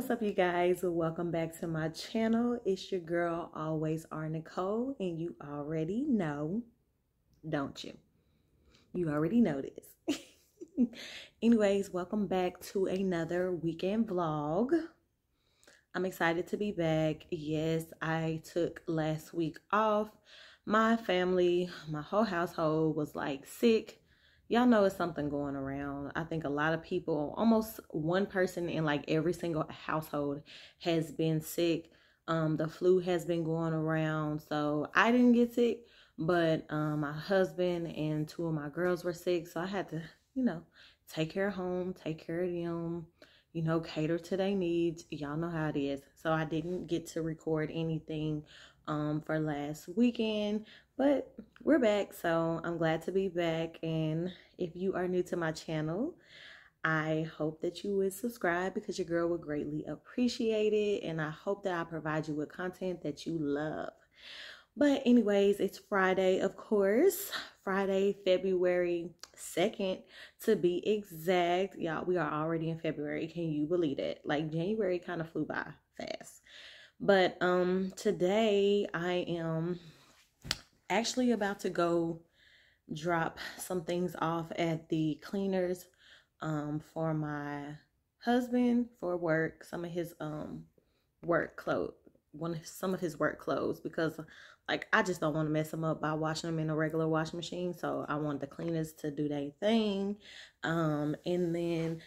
What's up, you guys? Welcome back to my channel. It's your girl, Always R. Nicole, and you already know, don't you? You already know this. Anyways, welcome back to another weekend vlog. I'm excited to be back. Yes, I took last week off. My family, my whole household was like sick. Y'all know it's something going around. I think a lot of people, almost one person in like every single household has been sick. The flu has been going around. So I didn't get sick, but my husband and two of my girls were sick. So I had to, take care of home, take care of them, cater to their needs. Y'all know how it is. So I didn't get to record anything for last weekend, but we're back, so I'm glad to be back. And if you are new to my channel, I hope that you would subscribe because your girl would greatly appreciate it, and I hope that I provide you with content that you love. But anyways, it's Friday, of course. Friday, February 2nd to be exact. Y'all, we are already in February. Can you believe it? Like, January kind of flew by fast. But today I am actually about to go drop some things off at the cleaners for my husband for work, some of his work clothes, some of his work clothes, because like I just don't want to mess them up by washing them in a regular washing machine. So I want the cleaners to do their thing. And then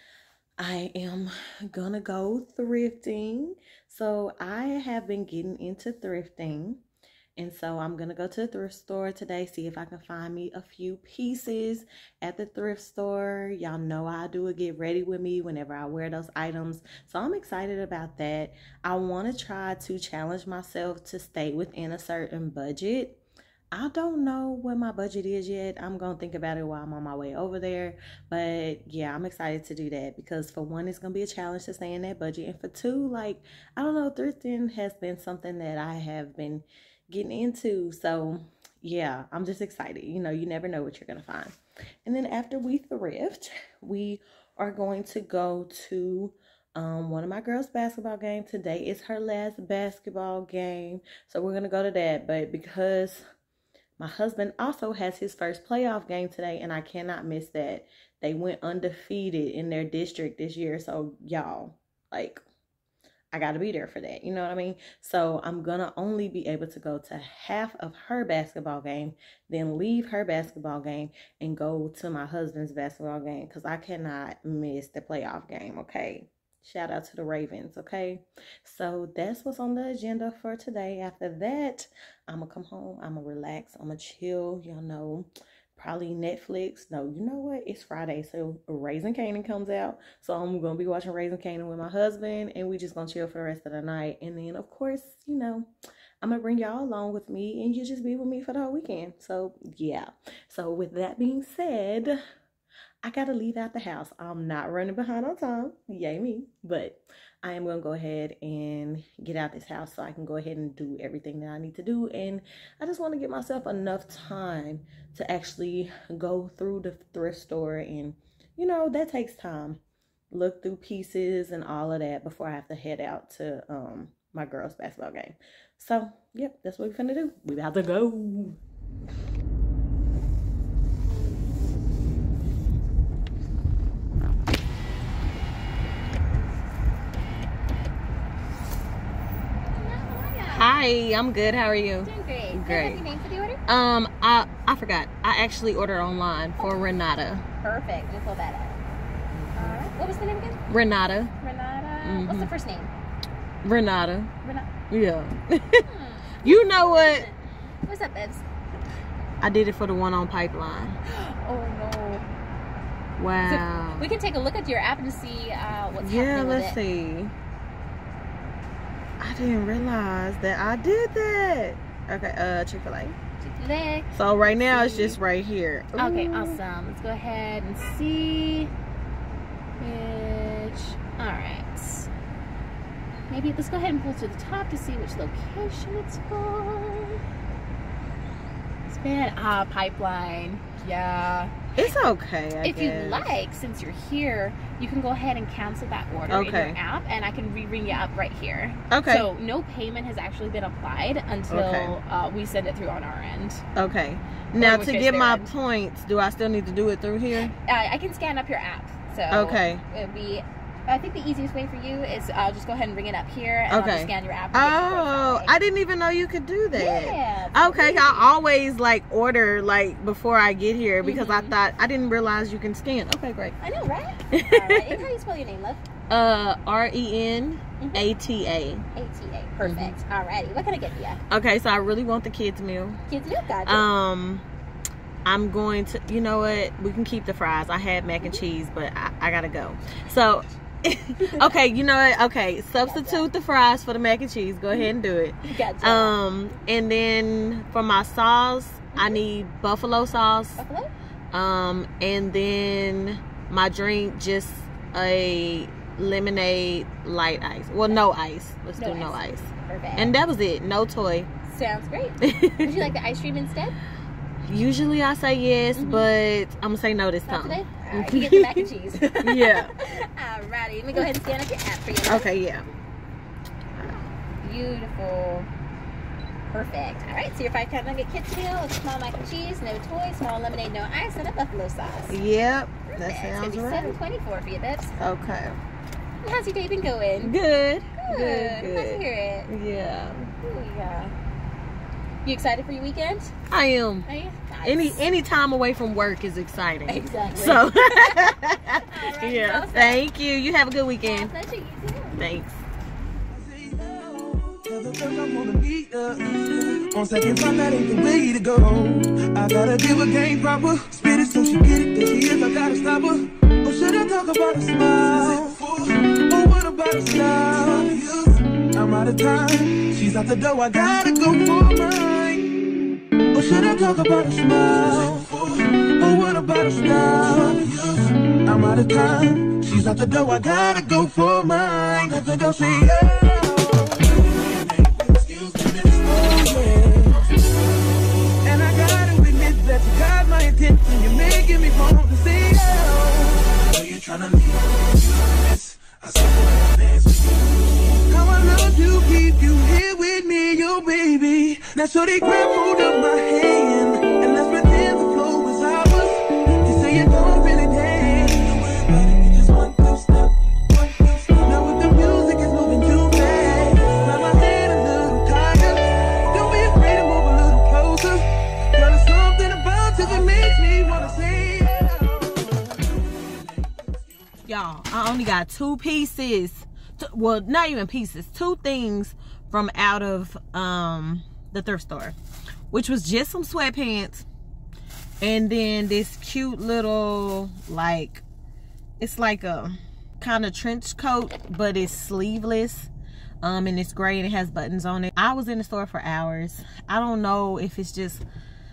I am gonna go thrifting. So I have been getting into thrifting, and so I'm gonna go to the thrift store today, see if I can find me a few pieces at the thrift store. Y'all know I do a get ready with me whenever I wear those items, so I'm excited about that. I want to try to challenge myself to stay within a certain budget. I don't know what my budget is yet. I'm going to think about it while I'm on my way over there. But yeah, I'm excited to do that because for one, it's going to be a challenge to stay in that budget. And for two, like, I don't know, thrifting has been something that I have been getting into. So yeah, I'm just excited. You never know what you're going to find. And then after we thrift, we are going to go to one of my girls' basketball game. Today is her last basketball game. So we're going to go to that. But because my husband also has his first playoff game today, and I cannot miss that. They went undefeated in their district this year. So, y'all, like, I got to be there for that. You know what I mean? So, I'm going to only be able to go to half of her basketball game, then leave her basketball game and go to my husband's basketball game because I cannot miss the playoff game, okay? Shout out to the Ravens, okay? So that's what's on the agenda for today. After that, I'm going to come home. I'm going to relax. I'm going to chill. Y'all know, probably Netflix. No, you know what? It's Friday, so Raising Kanan comes out. So I'm going to be watching Raising Kanan with my husband, and we just going to chill for the rest of the night. And then, of course, I'm going to bring y'all along with me, and you just be with me for the whole weekend. So, yeah. So with that being said, I gotta leave out the house. I'm not running behind on time. Yay me. But I am gonna go ahead and get out this house so I can go ahead and do everything that I need to do. And I just want to give myself enough time to actually go through the thrift store. And, that takes time. Look through pieces and all of that before I have to head out to my girls' basketball game. So, yep, that's what we're finna do. We about to go. Hi, I'm good. How are you? Doing great. Great. Have your name for the order? I forgot. I actually ordered online for Renata. Perfect. Let me pull that up. All right. What was the name again? Renata. Renata. What's the first name? Renata. Renata. Yeah. You know what? What's up, babes? I did it for the one on Pipeline. Oh no. Wow. So we can take a look at your app and see what's happening with it. Yeah, let's see. I didn't realize that I did that. Okay, Chick-fil-A. Chick-fil-A. So right now it's just right here. Ooh. Okay, awesome. Let's go ahead and see which. All right. Maybe let's go ahead and pull to the top to see which location it's for. Let's been pipeline. Yeah. It's okay, I If guess. you like, since you're here, you can go ahead and cancel that order in your app, and I can re-ring you up right here. Okay. So no payment has actually been applied until we send it through on our end. Okay. Now to get my points, do I still need to do it through here? I can scan up your app. So it'll be. I think the easiest way for you is just go ahead and bring it up here and I'll just scan your app. Oh, I didn't even know you could do that. Yeah. Okay, I always like order like before I get here because I thought I didn't realize you can scan. Okay, great. I know, right? All right. And how do you spell your name, love? Renata. ATA. Perfect. Alrighty. What can I get you? Okay, so I really want the kids meal. Kids meal, gotcha. I'm going to, you know what? We can keep the fries. I had mac and cheese, but I gotta go. So. Okay, you know what? Okay, substitute the fries for the mac and cheese. Go ahead and do it. Gotcha. And then for my sauce, I need buffalo sauce. Buffalo? And then my drink, just a lemonade light ice. Well, no ice. Let's do no ice. Perfect. And that was it. No toy. Sounds great. Would you like the ice cream instead? Usually I say yes, but I'm gonna say no this time. Today? All right, you get the mac and cheese. Yeah. Alrighty, let me go ahead and scan up your app for you. Okay, yeah. Beautiful. Perfect. All right, so your 5-pound nugget kids meal with small mac and cheese, no toy, small lemonade, no ice, and a buffalo sauce. Yep, that sounds right. It's gonna be $7.24 for you, Bips. Okay. And how's your day been going? Good. Good. Glad to hear it. Yeah. Yeah. You excited for your weekend? I am. Are you? Nice. Any time away from work is exciting. Exactly. So, right, yeah. Awesome. Thank you. You have a good weekend. Yeah, pleasure. You too. Thanks. On second thought, that ain't the way to go. I gotta give a game proper. Spit it so she get it. There she is. I gotta stop her. Or should I talk about a smile? Or what about a style? I'm out of time. She's out the door. I gotta go for mine. Or should I talk about a smile? Or what about a style? I'm out of time. She's out the door. I gotta go for mine. Let the door say excuse me, Miss and I gotta admit that you got my attention. You're making me want to say oh. So you're trying to leave this. I said I dance with you. How I love to keep you here with me, yo baby. Now so they grab hold of my hand and let's pretend the flow is ours. You say you don't really dance. Don't worry about it, you just want to stop. Now with the music is moving too fast, now my head a little tired. Don't be afraid to move a little closer. Girl, there's something about you that makes me wanna say y'all, I only got 2 pieces. Well, not even pieces, 2 things from out of the thrift store, which was just some sweatpants and then this cute little, like, it's like a kind of trench coat, but it's sleeveless, and it's gray and it has buttons on it. I was in the store for hours. I don't know if it's just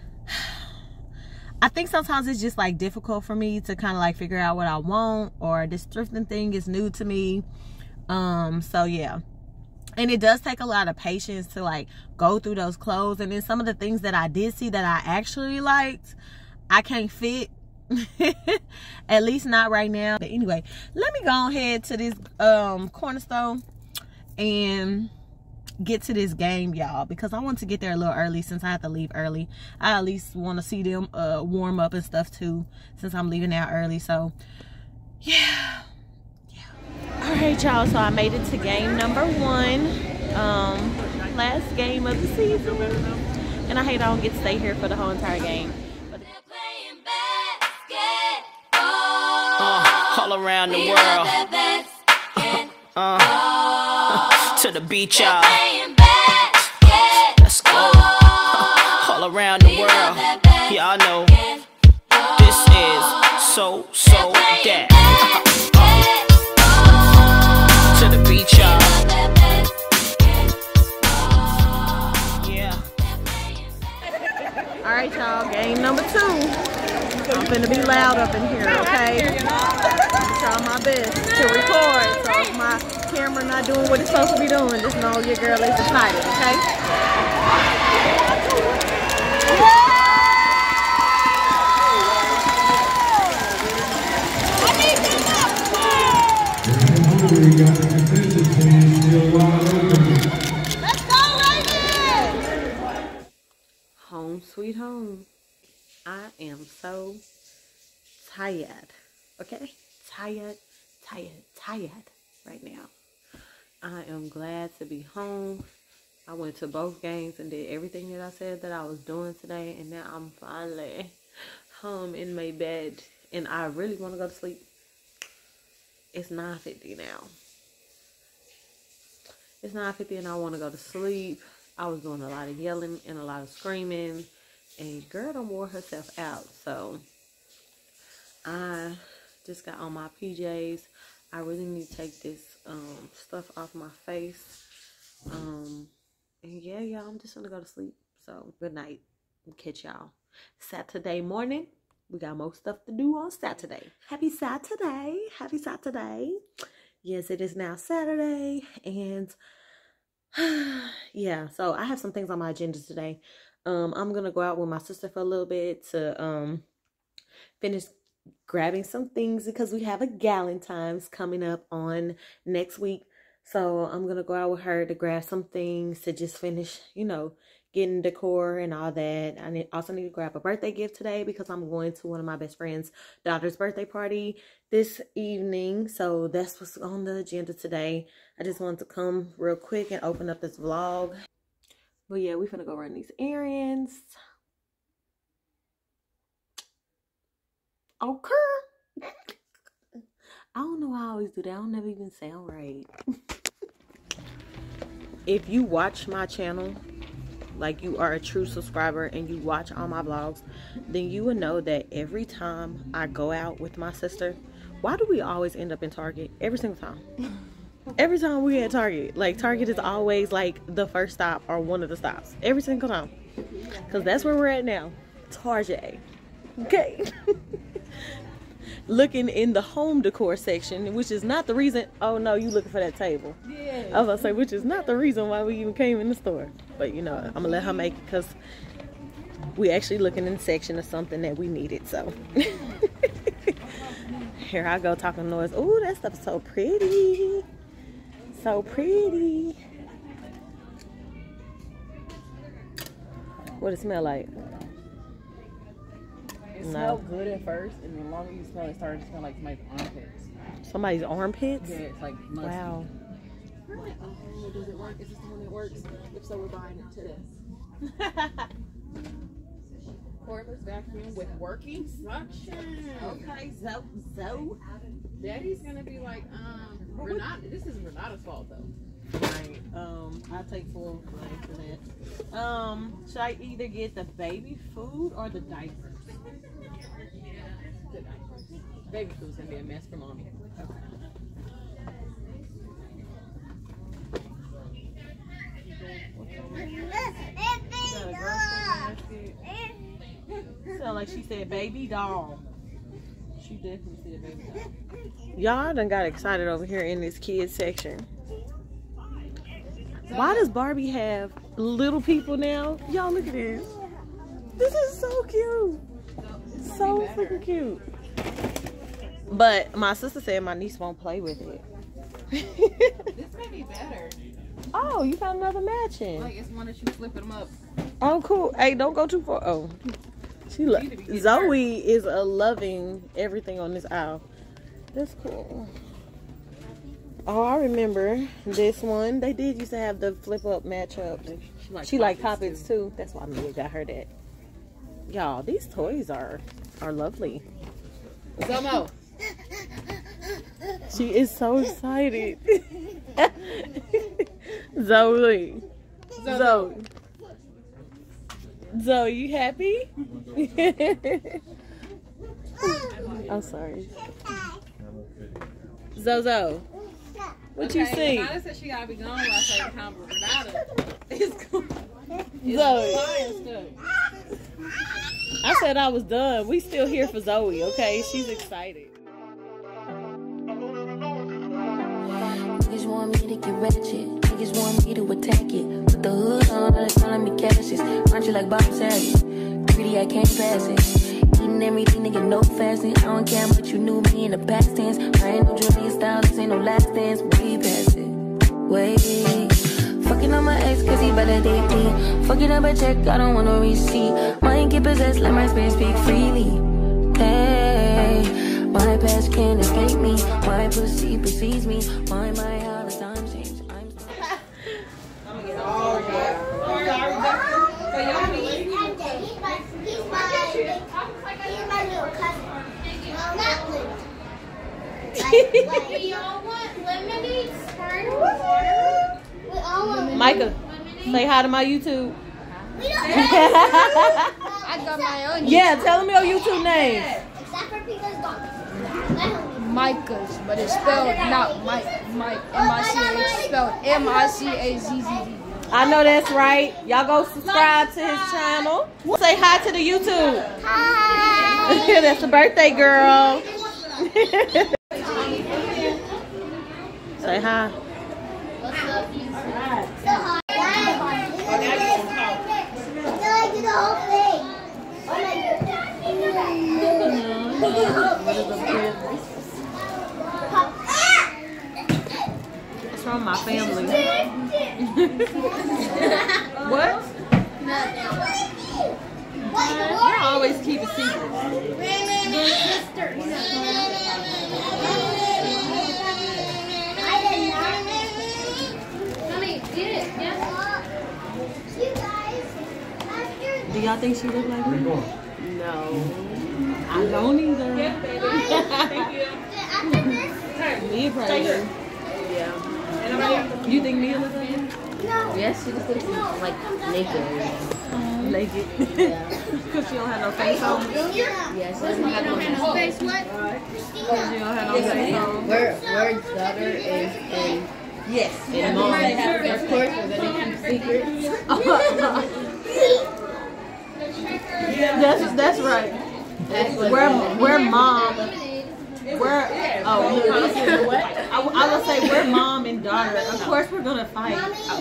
I think sometimes it's just like difficult for me to kind of like figure out what I want, or this thrifting thing is new to me. So yeah, and it does take a lot of patience to like go through those clothes, and then some of the things that I did see that I actually liked, I can't fit. At least not right now. But anyway, let me go ahead to this corner store and get to this game, y'all, because I want to get there a little early since I have to leave early. I at least want to see them warm up and stuff too, since I'm leaving out early. So yeah. All right, y'all, so I made it to game number 1, last game of the season, and I hate I don't get to stay here for the whole entire game. But all around the world, to the beach, y'all. Let's go. All around the world, y'all know this is so that. To the beach, y'all. Yeah. Alright, y'all, game number 2. I'm finna be loud up in here, okay? I'm trying my best to record, so if my camera not doing what it's supposed to be doing, just know your girl is excited, okay? Yeah! home sweet home. I am so tired. Okay? Tired right now. I am glad to be home. I went to both games and did everything that I said that I was doing today, and now I'm finally home in my bed, and I really want to go to sleep. It's 9:50 now. It's 9:50 and I want to go to sleep. I was doing a lot of yelling and a lot of screaming, and girl done wore herself out. So I just got on my PJs. I really need to take this stuff off my face. And yeah, y'all, I'm just gonna go to sleep. So good night. Catch y'all Saturday morning. We got more stuff to do on Saturday. Happy Saturday. Happy Saturday. Yes, it is now Saturday. And yeah, so I have some things on my agenda today. I'm gonna go out with my sister for a little bit to finish grabbing some things because we have a Galetines coming up on next week. So I'm gonna go out with her to grab some things to just finish, you know, getting decor and all that. I also need to grab a birthday gift today because I'm going to one of my best friend's daughter's birthday party this evening. So that's what's on the agenda today. I just wanted to come real quick and open up this vlog. But yeah, we're finna go run these errands. Okay. I don't know why I always do that. I don't never even sound right. If you watch my channel, like you are a true subscriber and you watch all my vlogs, then you will know that every time I go out with my sister, why do we always end up in Target? Every single time. Every time we at Target. Like, Target is always like the first stop or one of the stops. Every single time. Because that's where we're at now. Target. Okay. Looking in the home decor section, which is not the reason. Oh no, you looking for that table. Yeah. I was gonna say, which is not the reason why we even came in the store. But you know, I'm gonna let her make it because we actually looking in the section of something that we needed. So here I go talking noise. Ooh, that stuff's so pretty. So pretty. What it smell like? It smelled good at first, and the longer you smell it, started to smell like somebody's armpits. Somebody's armpits? Yeah, it's like musty. Wow. Oh, does it work? Is this the one that works? If so, we're buying it today. Cordless vacuum with working suction. Okay, so Daddy's gonna be like, Renata. This is Renata's fault though. Right. I take full blame for that. Should I either get the baby food or the diapers? The diapers. Baby food's gonna be a mess for mommy. Okay. Sound like she said baby doll. She definitely said baby doll. Y'all done got excited over here in this kids section. Why does Barbie have little people now? Y'all look at this. This is so cute. So freaking cute. But my sister said my niece won't play with it. This may be better. Oh, you found another matching. Like it's one that you flip them up. Oh, cool. Hey, don't go too far. Oh, Zoe is loving everything on this aisle. That's cool. Oh, I remember this one. They did used to have the flip up matchups. She like Poppets too. That's why Mia got her that. Y'all, these toys are lovely. Zomo. She is so excited. Zoe. Zoe, you happy? I'm sorry. Zozo. What you see? Renata said she gotta be gone while I take the time, but Renata is going. Zoe. I said I was done. We still here for Zoe, okay? She's excited. Niggas want me to get ratchet. Niggas want me to attack it. Put the hood on, all they calling me Cassius. Aren't you like Bob Saget? Greedy, I can't pass it. Eating everything, nigga, no fasting. I don't care what you knew me in the past tense. I ain't no Julia Styles, this ain't no last dance. Way past it. Way. Fuck Fucking on my ex cause he validate me. Fucking up a check, I don't want no receipt. Mind get possessed, let my spirit speak freely. Hey, my past can't escape me. My pussy precedes me. Why my all the time change? Micah, say hi to my YouTube. I got my own. Yeah, tell them your YouTube name. Micah's, but it's spelled not Mike. M-I-C-H, spelled M-I-C-A-Z-Z-Z. I know that's right. Y'all go subscribe to his channel. Say hi to the YouTube. Hi. That's the birthday girl. Say hi. It's from my family. What? You always keep a secret. Do y'all think she look like me? No. I don't either. Mia probably do. Yeah. You think Mia looks like me? No. Yes, she just looks like naked. Naked? Yeah. Because she don't have no face on? Yes, she doesn't have no face. What? Because she don't have no face on. Word's daughter is a... Yes. And mom. Of course, we're going to keep secrets. That's right. We're mom. I would say we're mom and daughter. Of course we're gonna fight.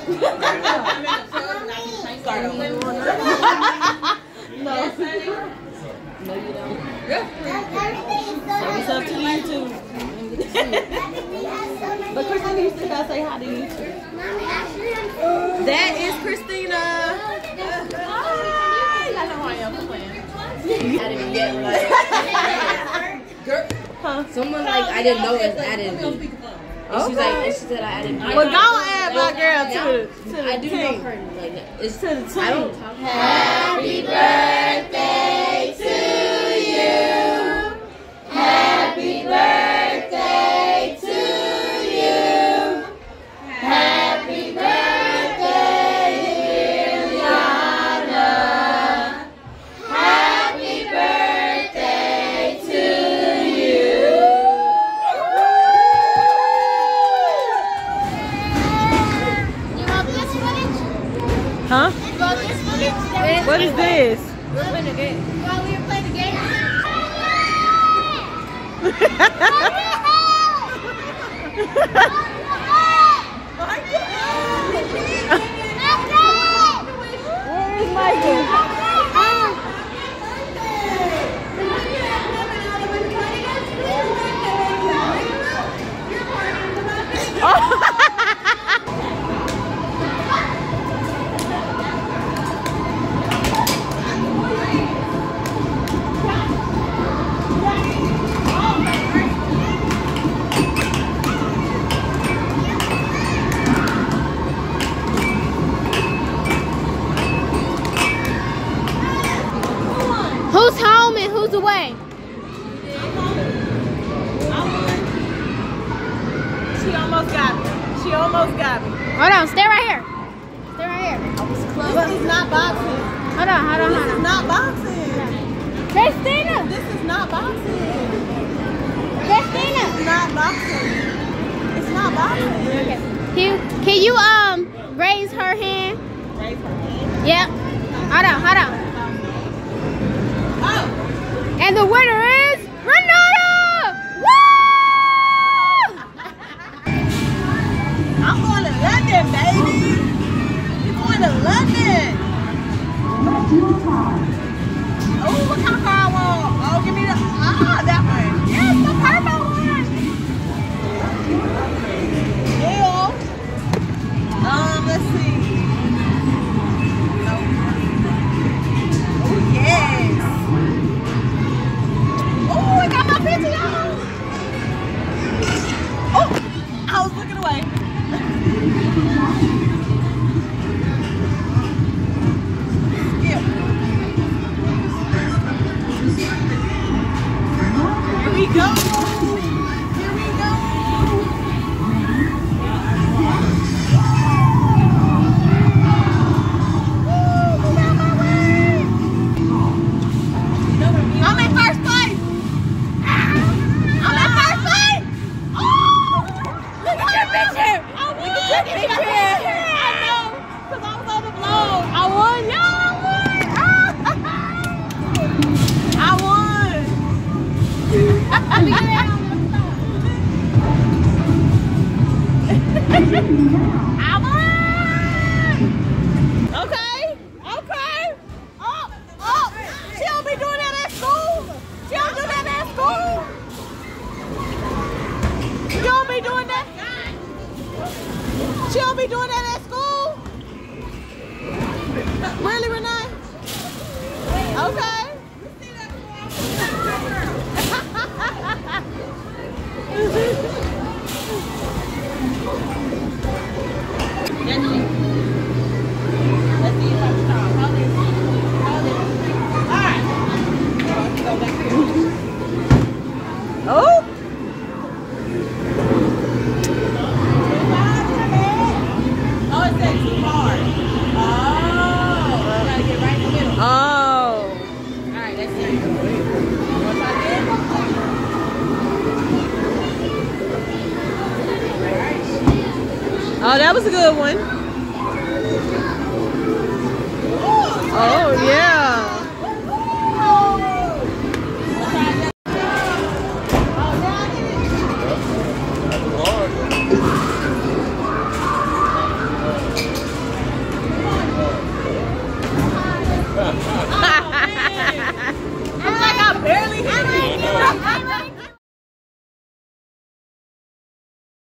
No, you don't. So it's up to you too. But Christina, you still gotta say hi to you too. That is Christina. I know I am playing. I didn't get like someone like I didn't know was added me. And she's like, and she said I added me. Well, don't add my girl to the I do team. know her like it's To the team. I don't talk. Happy birthday to you. Happy birthday to you. Happy birthday, dear Leana. Happy birthday to you. You want this footage? Huh? You want this footage? What is this? We're playing a game. While we were playing a game. Where is Michael? Who's home and who's away? She almost got me. She almost got me. Hold on, stay right here. Stay right here. This is not boxing. Hold on. This is not boxing. Christina! This is not boxing. Christina! It's not boxing. It's not boxing. Okay. Can you raise her hand? Raise her hand. Yep. Hold on. Oh! And the winner is Renata! Woo! I'm going to London, baby. You're going to London. Oh, what kind of car I want? Oh, give me the, that one. Yes, the purple one. Yeah. Let's see. be doing that? She don't be doing that at school? Really, Renee? Okay. Let's see if I'm strong. Hold it. All right. Let's go back here. Oh. Oh, it said too hard. Oh. Gotta get right in the middle. Oh. All right, let's see. One try again. Oh, that was a good one. Oh, yeah.